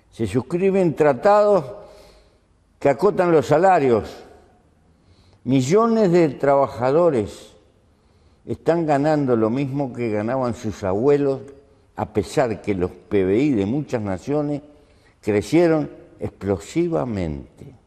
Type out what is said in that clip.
Se suscriben tratados que acotan los salarios. Millones de trabajadores están ganando lo mismo que ganaban sus abuelos, a pesar que los PBI de muchas naciones crecieron explosivamente.